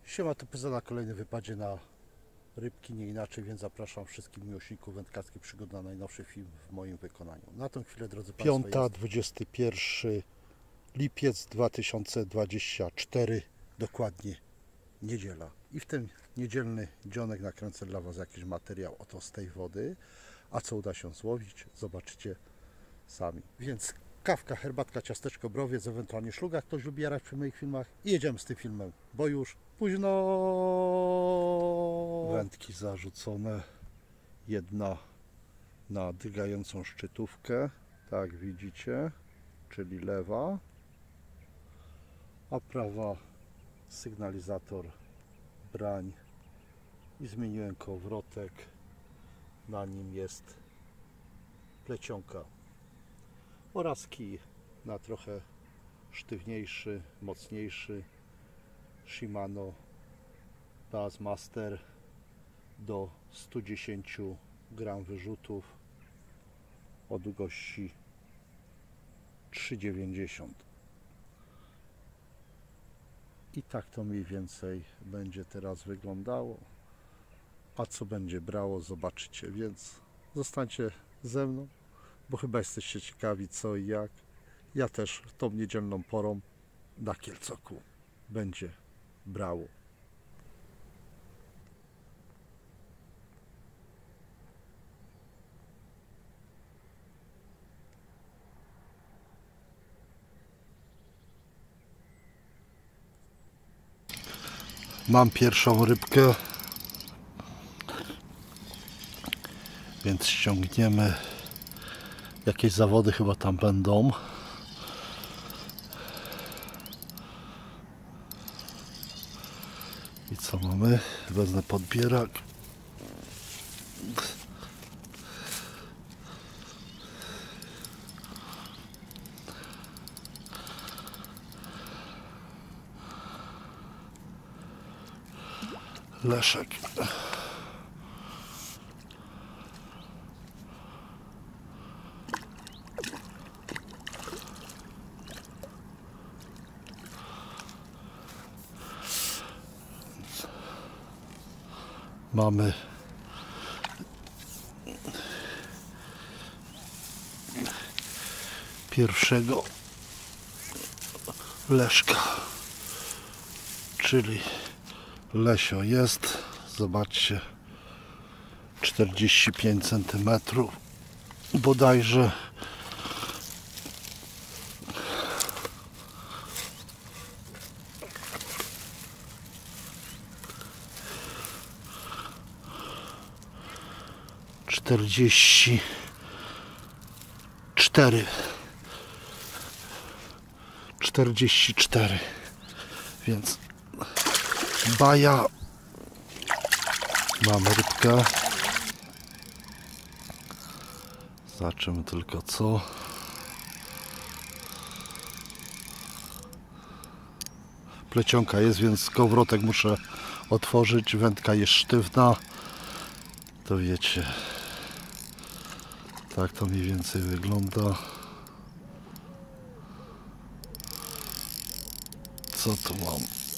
Siema, to Pyza na kolejnym wypadzie na rybki, nie inaczej, więc zapraszam wszystkich miłośników wędkarskich przygód na najnowszy film w moim wykonaniu. Na tą chwilę, drodzy Państwo, Piąta, 21 lipiec 2024, dokładnie niedziela. I w ten niedzielny dzionek nakręcę dla Was jakiś materiał oto z tej wody. A co uda się złowić, zobaczycie sami. Więc kawka, herbatka, ciasteczko, browiec, ewentualnie szluga, ktoś lubi jarać przy moich filmach. I jedziemy z tym filmem, bo już późno. wędki zarzucone, jedna na dygającą szczytówkę, tak widzicie, czyli lewa, a prawa sygnalizator brań i zmieniłem kołowrotek, na nim jest plecionka oraz kij na trochę sztywniejszy, mocniejszy Shimano Bassmaster do 110 gram wyrzutów o długości 3,90. I tak to mniej więcej będzie teraz wyglądało. A co będzie brało, zobaczycie, więc zostańcie ze mną, bo chyba jesteście ciekawi co i jak. Ja też tą niedzielną porą na Kielcoku będzie brało. Mam pierwszą rybkę, więc ściągniemy. Jakieś zawody chyba tam będą. I co mamy? Wezmę podbierak. Leszek. Mamy pierwszego Leszka, czyli Lesio jest, zobaczcie, 45 cm bodajże. Czterdzieści cztery, więc baja. Mamy rybkę. Zobaczymy tylko co. Plecionka jest, więc kołowrotek muszę otworzyć. Wędka jest sztywna. To wiecie. Tak to mniej więcej wygląda. Co tu mam?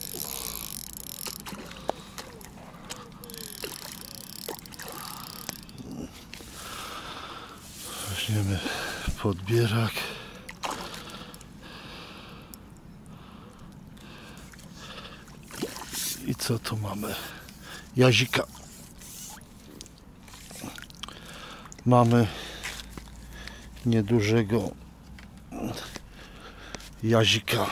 Weźmiemy podbierak. I co tu mamy? Jazika. Mamy niedużego jazika.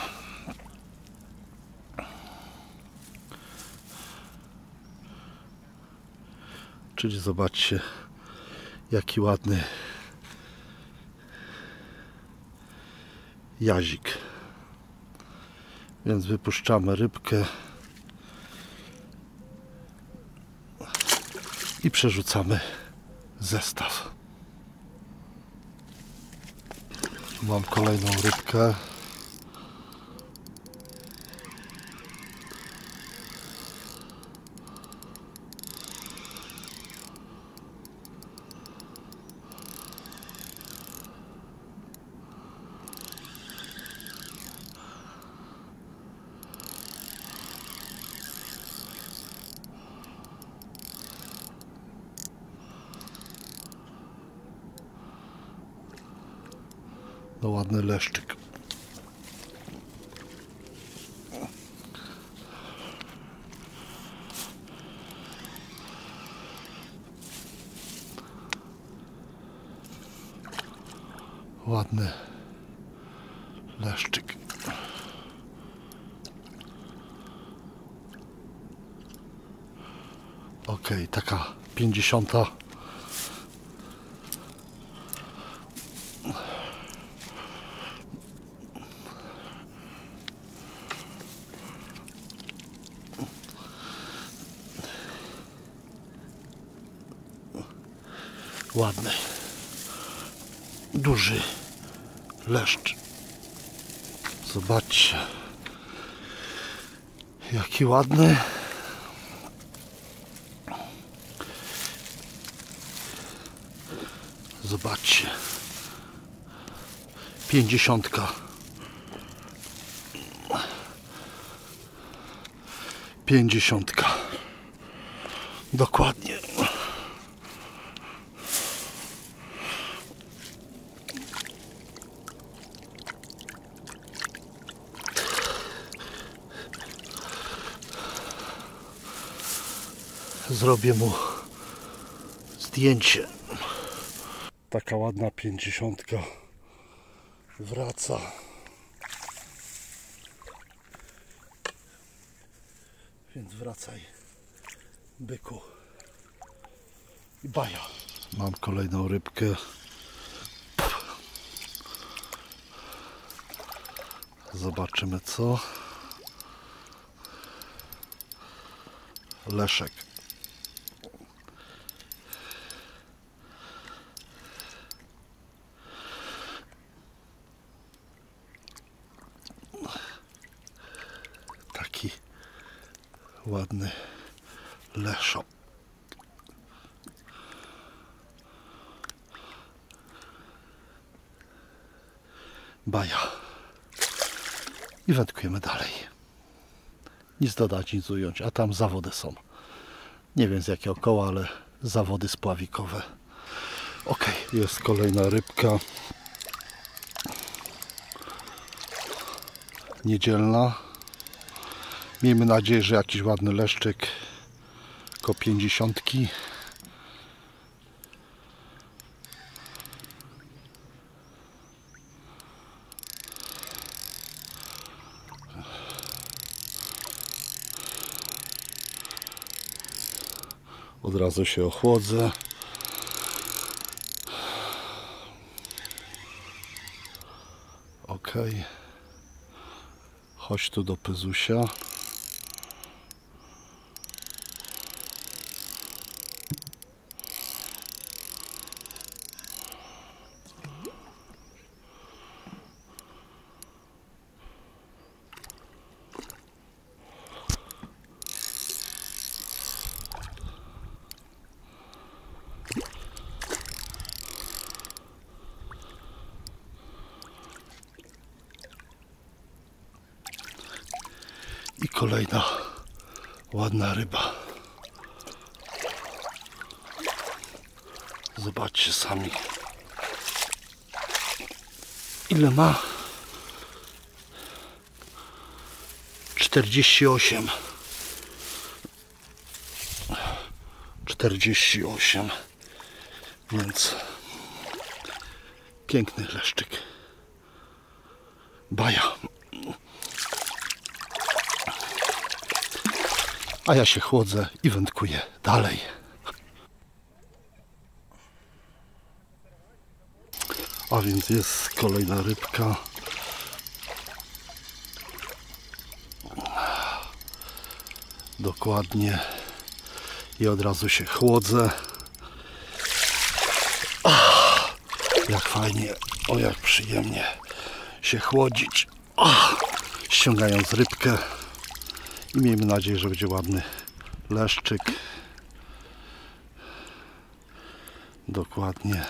Czyli zobaczcie, jaki ładny jazik. Więc wypuszczamy rybkę i przerzucamy zestaw. Mam kolejną rybkę. ładny leszczyk. Ładny leszczyk. Ok, taka 50. Ładny, duży leszcz. Zobaczcie, jaki ładny. Zobaczcie, 50. 50. Dokładnie. Zrobię mu zdjęcie. Taka ładna 50 wraca. Więc wracaj, byku i baja. Mam kolejną rybkę. Zobaczymy co. Leszek. Taki ładny leszo. Baja. I wędkujemy dalej. Nic dodać, nic ująć. A tam zawody są. Nie wiem z jakiego koła, ale zawody spławikowe. Ok, jest kolejna rybka. Niedzielna. Miejmy nadzieję, że jakiś ładny leszczyk. Koło 50. Od razu się ochłodzę. Ok. Chodź tu do Pyzusia. I kolejna ładna ryba. Zobaczcie sami. Ile ma? 48. 48. Więc piękny leszczyk. Baja. A ja się chłodzę i wędkuję dalej. A więc jest kolejna rybka. Dokładnie. I od razu się chłodzę. Jak fajnie, o jak przyjemnie się chłodzić. Ściągając rybkę. I miejmy nadzieję, że będzie ładny leszczyk. Dokładnie.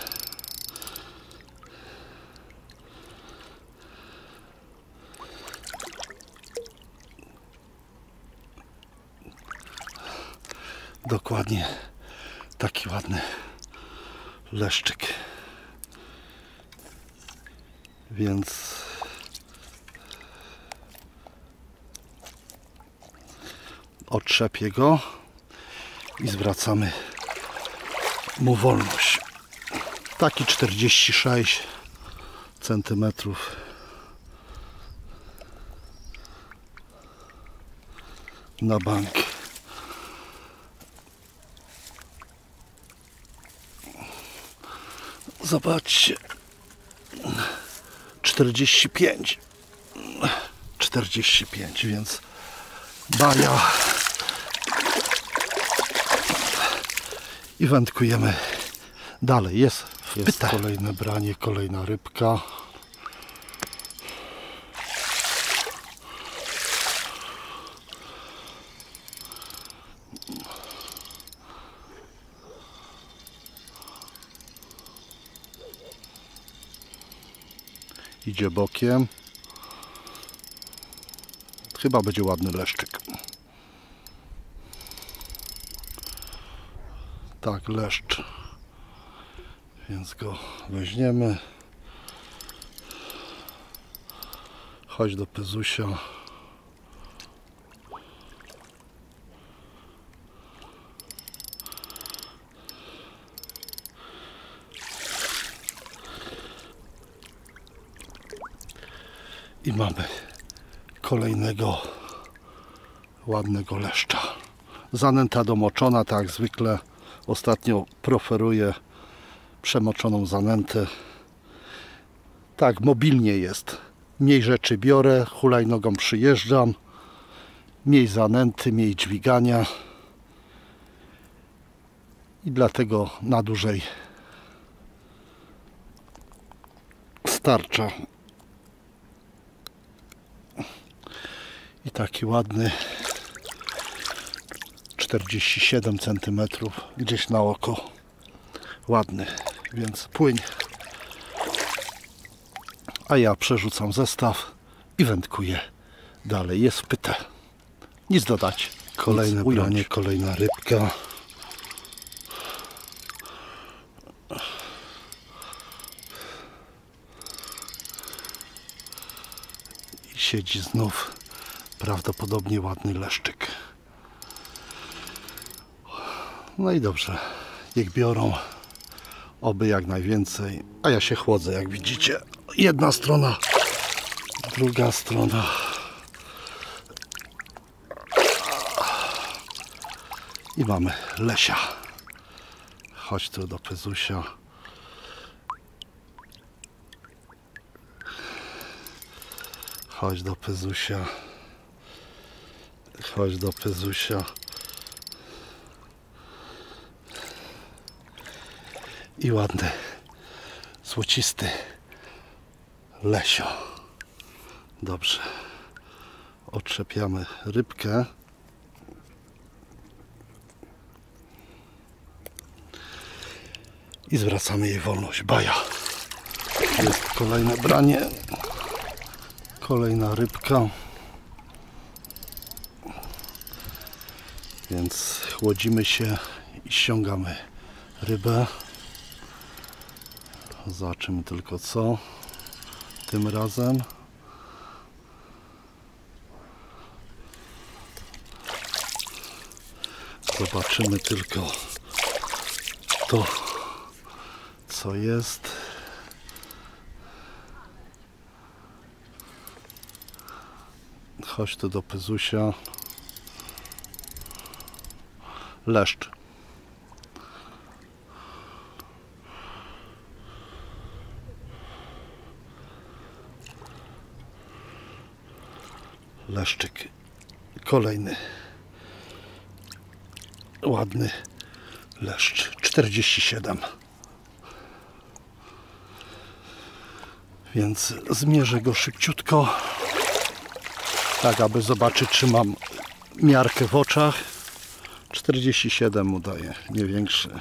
Dokładnie taki ładny leszczyk. Więc otrzepię go i zwracamy mu wolność. Taki 46 cm na bank. Zobaczcie, 45, więc baja i wędkujemy dalej. Jest kolejne branie, kolejna rybka. Idzie bokiem. Chyba będzie ładny leszczyk. Tak, leszcz. Więc go weźmiemy. Chodź do Pezusia. I mamy kolejnego ładnego leszcza. Zanęta domoczona, tak jak zwykle. Ostatnio preferuję przemoczoną zanętę. Tak, mobilnie jest. Mniej rzeczy biorę, hulajnogą przyjeżdżam. Mniej zanęty, mniej dźwigania. I dlatego na dłużej starcza. I taki ładny 47 cm gdzieś na oko. Ładny, więc płyń. A ja przerzucam zestaw i wędkuję dalej. Jest pyte. Nic dodać. Kolejne branie, kolejna rybka. I siedzi znów prawdopodobnie ładny leszczyk. No i dobrze, niech biorą, oby jak najwięcej, a ja się chłodzę, jak widzicie. Jedna strona, druga strona. I mamy lesia. Chodź tu do Pezusia. Chodź do Pezusia. Chodź do Pezusia. I ładny, złocisty lesio. Dobrze. Otrzepiamy rybkę. I zwracamy jej wolność. Baja. Jest kolejne branie. Kolejna rybka. Więc chłodzimy się i ściągamy rybę. Zobaczymy tylko co tym razem. Zobaczymy tylko to co jest. Chodź tu do Pezusia. Leszcz. Leszczyk. Kolejny ładny leszcz. 47. Więc zmierzę go szybciutko, tak aby zobaczyć, czy mam miarkę w oczach. 47 mu daje, nie większy.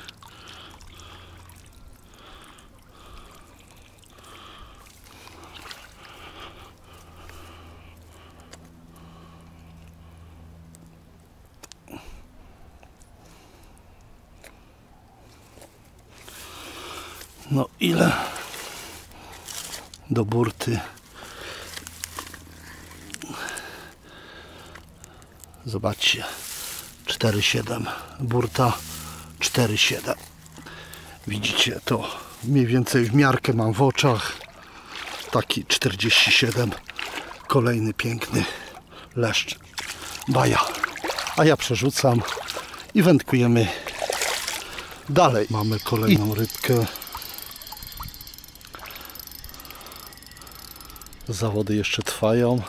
No ile? do burty. Zobaczcie, 4,7 burta, 4,7. Widzicie, to mniej więcej w miarkę mam w oczach. Taki 47. Kolejny piękny leszcz baja. A ja przerzucam i wędkujemy dalej. Mamy kolejną rybkę. Zawody jeszcze trwają,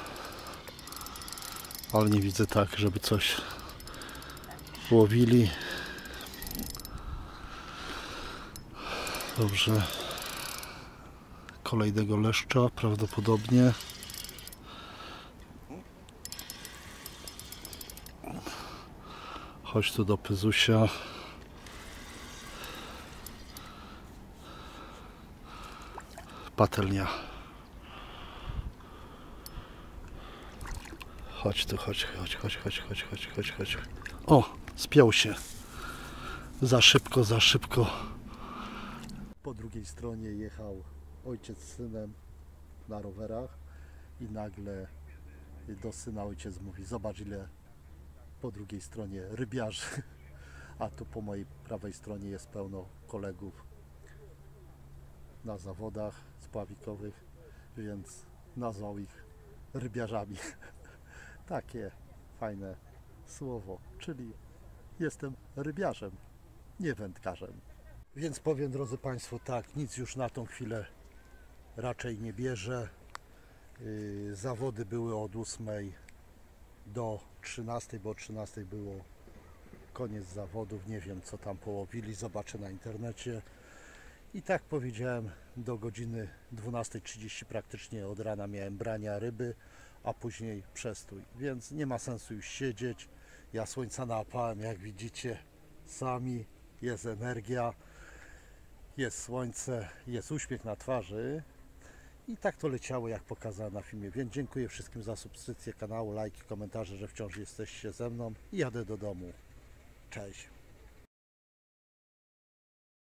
ale nie widzę tak, żeby coś łowili. Dobrze. Kolejnego leszcza prawdopodobnie. Chodź tu do Pyzusia. Patelnia. Chodź tu, chodź. O, spiął się. Za szybko. Po drugiej stronie jechał ojciec z synem na rowerach i nagle do syna ojciec mówi: zobacz, ile po drugiej stronie rybiarzy, a tu po mojej prawej stronie jest pełno kolegów na zawodach spławikowych, więc nazwał ich rybiarzami. Takie fajne słowo, czyli jestem rybiarzem, nie wędkarzem. Więc powiem, drodzy Państwo, tak, nic już na tą chwilę raczej nie bierze. Zawody były od 8 do 13, bo o 13 było koniec zawodów. Nie wiem, co tam połowili, zobaczę na internecie. I tak powiedziałem, do godziny 12:30 praktycznie od rana miałem brania ryby, a później przestój, więc nie ma sensu już siedzieć. Ja słońca naapałem, jak widzicie sami, jest energia, jest słońce, jest uśmiech na twarzy i tak to leciało, jak pokazałem na filmie. Więc dziękuję wszystkim za subskrypcję kanału, lajki, komentarze, że wciąż jesteście ze mną i jadę do domu. Cześć!